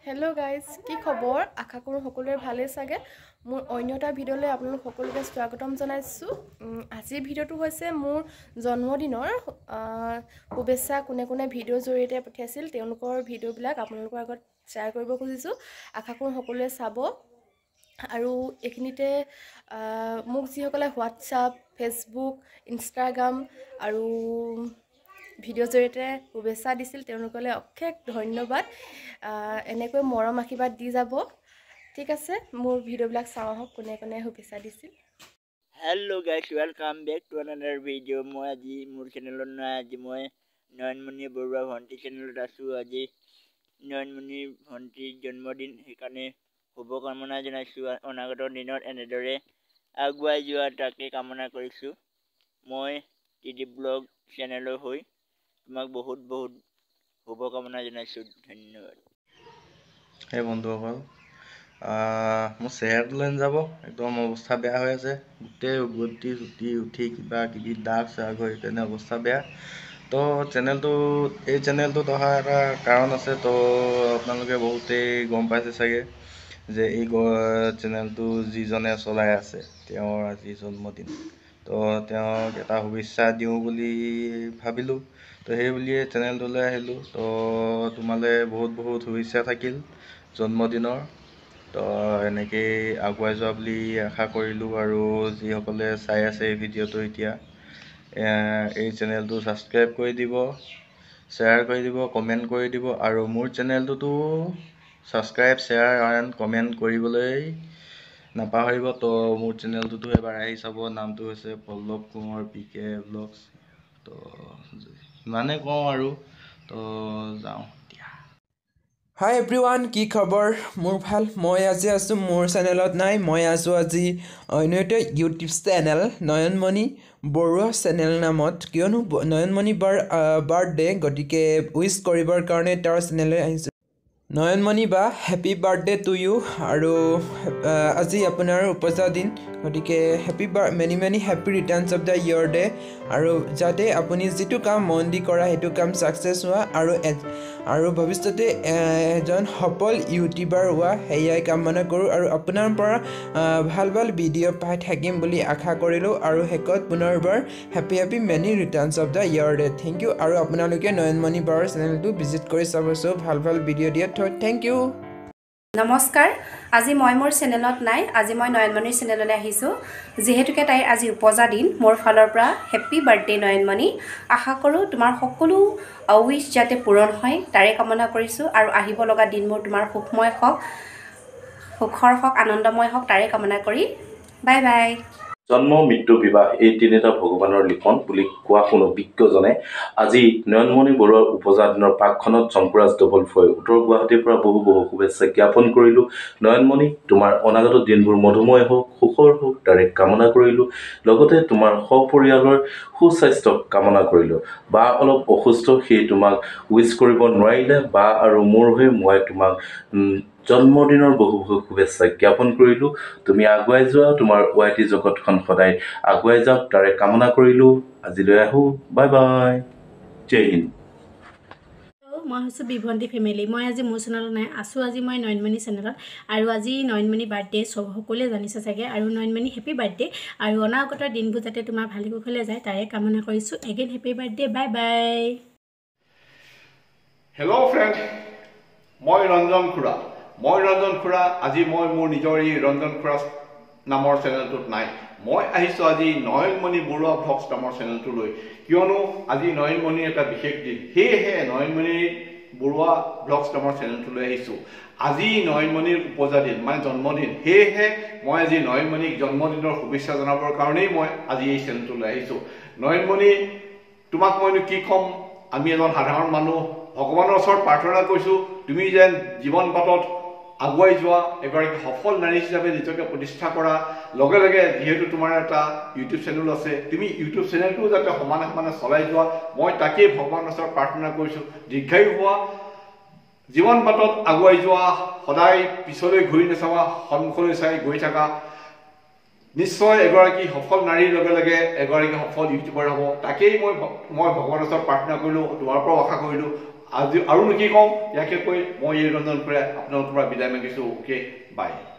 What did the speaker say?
Hello' guys, কি খবৰ? আশা কৰোঁ সকলোৰে ভালেই চাগে। মোৰ অন্য এটা ভিডিঅ'লৈ আপোনালোক সকলোকে স্বাগতম জনাইছোঁ। আজিৰ ভিডিঅ'টো হৈছে মোৰ জন্মদিনৰ শুভেচ্ছা কোনে কোনে ভিডিঅ'ৰ জৰিয়তে পঠিয়াইছিল তেওঁলোকৰ ভিডিঅ'বিলাক আপোনালোকৰ আগত শ্বেয়াৰ কৰিব খুজিছোঁ। আশা কৰোঁ সকলোৱে চাব। আৰু এইখিনিতে মোক যিসকলে হোৱাটছআপ, ফেচবুক, ইনষ্টাগ্ৰাম আৰু ভিডিঅ'ৰ জৰিয়তে শুভেচ্ছা দিছিল তেওঁলোকলৈ অশেষ ধন্যবাদ। এনেকৈ মৰম আশীৰ্বাদ দি যাব। ঠিক আছে, মোৰ ভিডিঅ'বিলাক চাওঁ আহক কোনে কোনে শুভেচ্ছা দিছিল। Hello' guys, welcome back to another video'. মই আজি মোৰ চেনেলত নাই, আজি মই নয়নমণি বৰুৱা ভণ্টি চেনেলত আছোঁ। আজি নয়নমণি ভণ্টিৰ জন্মদিন, সেইকাৰণে শুভকামনা জনাইছোঁ। অনাগত দিনত এনেদৰে আগুৱাই যোৱা তাকে কামনা কৰিছোঁ। মই ত্ৰিদীপ ব্লগ চেনেলৰ হৈ তোমাক বহুত বহুত শুভকামনা জনাইছোঁ। ধন্যবাদ। সেই বন্ধুসকল, মোৰ চেহেৰাটোলৈ যাব একদম অৱস্থা বেয়া হৈ আছে। গোটেই উভতি চুটি উঠি কিবা কিবি দাগ চাগ হৈ তেনে অৱস্থা বেয়া। তো এই চেনেলটোত অহা এটা কাৰণ আছে। তো আপোনালোকে বহুতেই গম পাইছে চাগে যে এই চেনেলটো যিজনে চলাই আছে তেওঁৰ আজি জন্মদিন। তো তেওঁক এটা শুভেচ্ছা দিওঁ বুলি ভাবিলোঁ। তো সেই বুলিয়ে চেনেলটোলৈ আহিলোঁ। তো তোমালৈ বহুত বহুত শুভেচ্ছা থাকিল জন্মদিনৰ। তো এনেকেই আগুৱাই যোৱা বুলি আশা কৰিলোঁ। আৰু যিসকলে চাই আছে এই ভিডিঅ'টো এতিয়া এই চেনেলটো ছাবস্ক্ৰাইব কৰি দিব, শ্বেয়াৰ কৰি দিব, কমেণ্ট কৰি দিব। আৰু মোৰ চেনেলটোতো ছাবস্ক্ৰাইব, শ্বেয়াৰ এণ্ড কমেণ্ট কৰিবলৈ নাপাহৰিব। তো মোৰ চেনেলটোতো এবাৰ আহি চাব। নামটো হৈছে পল্লৱ কোঁৱৰ PK ব্লগছ। তো ইমানেই কওঁ আৰু। তো যাওঁ এতিয়া। হাই এভৰিৱান, কি খবৰ? মোৰ ভাল। মই আজি আছোঁ মোৰ চেনেলত নাই, মই আছোঁ আজি অন্য এটা YouTube channel Nayanmoni Barua channel নামত। কিয়নো নয়নমণি বাৰ বাৰ্থডে, গতিকে উইচ কৰিবৰ কাৰণে তেওঁৰ চেনেললৈ আহিছোঁ। নয়নমণি বা হেপী বাৰ্থডে টু ইউ। আৰু আজি আপোনাৰ উপজা দিন, গতিকে many many happy returns of the year day. আৰু যাতে আপুনি যিটো কাম মন দি কৰা সেইটো কাম ছাকচেছ হোৱা আৰু ভৱিষ্যতে এজন সফল ইউটিউবাৰ হোৱা, সেয়াই কামনা কৰোঁ। আৰু আপোনাৰ পৰা ভাল ভাল ভিডিঅ' পাই থাকিম বুলি আশা কৰিলোঁ। আৰু শেষত পুনৰবাৰ happy many returns of the year day. Thank you. আৰু আপোনালোকে নয়নমণি বাৰ চেনেলটো ভিজিট কৰি চাবচোন, ভাল ভাল ভিডিঅ' দিয়াত থেংক ইউ। নমস্কাৰ। আজি মই মোৰ চেনেলত নাই, আজি মই নয়নমণিৰ চেনেললৈ আহিছোঁ। যিহেতুকে তাইৰ আজি উপজা দিন, মোৰ ফালৰ পৰা হেপ্পী বাৰ্থডে নয়নমণি। আশা কৰোঁ তোমাৰ সকলো উইচ যাতে পূৰণ হয় তাৰে কামনা কৰিছোঁ। আৰু আহিব লগা দিনবোৰ তোমাৰ সুখৰ হওক, আনন্দময় হওক তাৰে কামনা কৰি বাই বাই। জন্ম, মৃত্যু, বিবাহ এই তিনিটা ভগৱানৰ লিখন বুলি কোৱা শুনো বিজ্ঞজনে। আজি নয়নমণি বৰুৱাৰ উপজা দিনৰ পাকখনত শংকুৰাজ ডবল ফৈ উত্তৰ গুৱাহাটীৰ পৰা বহু বহু শুভেচ্ছা জ্ঞাপন কৰিলোঁ। নয়নমণি, তোমাৰ অনাগত দিনবোৰ মধুময় হওক, সুখৰ হওক তাৰে কামনা কৰিলোঁ। লগতে তোমাৰ সপৰিয়ালৰ সুস্বাস্থ্য কামনা কৰিলোঁ। বা অলপ অসুস্থ, সেয়ে তোমাক উইচ কৰিব নোৱাৰিলে। বা আৰু মোৰ হৈ মই তোমাক জন্মদিনৰ বহু বহু শুভেচ্ছা জ্ঞাপন কৰিলোঁ। তুমি আগুৱাই যোৱা, তোমাৰ YT জগতখন সদায় আগুৱাই যাওক তাৰে কামনা কৰিলোঁ। আজিলৈ আহোঁ, বাই বাই, জয় হিন্দ। মই হৈছোঁ বিভন্তি ফেমিলি। মই আজি মোৰ চেনেলত নাই, আছোঁ আজি মই নয়নমণি চেনেলত। আৰু আজি নয়নমণি বাৰ্থডে সকলোৱে জানিছে চাগে। আৰু নয়নমণি হেপী বাৰ্থডে। আৰু অনাগত দিনবোৰ যাতে তোমাৰ ভালে কুশলে যায় তাৰে কামনা কৰিছোঁ। Again happy birthday, bye bye. Hello' friend, মই ৰঞ্জন খুৰা। আজি মই মোৰ নিজৰ এই ৰঞ্জন খুৰা নামৰ চেনেলটোত নাই। মই আহিছোঁ আজি নয়নমণি বৰুৱা ভ্লগছ নামৰ চেনেলটোলৈ। কিয়নো আজি নয়নমণিৰ এটা বিশেষ দিন, সেয়েহে নয়নমণি বৰুৱা ভ্লগছ নামৰ চেনেলটোলৈ আহিছোঁ। আজি নয়নমণিৰ উপজা দিন, মানে জন্মদিন। সেয়েহে মই আজি নয়নমণিক জন্মদিনৰ শুভেচ্ছা জনাবৰ কাৰণেই মই আজি এই চেনেলটোলৈ আহিছোঁ। নয়নমণি, তোমাক মইনো কি ক'ম, আমি এজন সাধাৰণ মানুহ। ভগৱানৰ ওচৰত প্ৰাৰ্থনা কৰিছোঁ তুমি যেন জীৱন বাটত আগুৱাই যোৱা, এগৰাকী সফল নাৰী হিচাপে নিজকে প্ৰতিষ্ঠা কৰা। লগে লগে যিহেতু তোমাৰ এটা ইউটিউব চেনেল আছে, তুমি ইউটিউব চেনেলটোও যাতে সমানে সমানে চলাই যোৱা, মই তাকেই ভগৱানৰ ওচৰত প্ৰাৰ্থনা কৰিছোঁ। দীৰ্ঘায়ু হোৱা, জীৱন বাটত আগুৱাই যোৱা, সদায় পিছলৈ ঘূৰি নাচাবা, সন্মুখলৈ চাই গৈ থাকা। নিশ্চয় এগৰাকী সফল নাৰীৰ লগে লগে এগৰাকী সফল ইউটিউবাৰ হ'ব। তাকেই মই ভগৱানৰ ওচৰত প্ৰাৰ্থনা কৰিলোঁ, তোমাৰ পৰাও আশা কৰিলোঁ। আজি আৰু কি কওঁ ইয়াকে কৈ মই এই ৰঞ্জন খুৰাই আপোনালোকৰ পৰা বিদায় মাগিছোঁ অ'কে বাই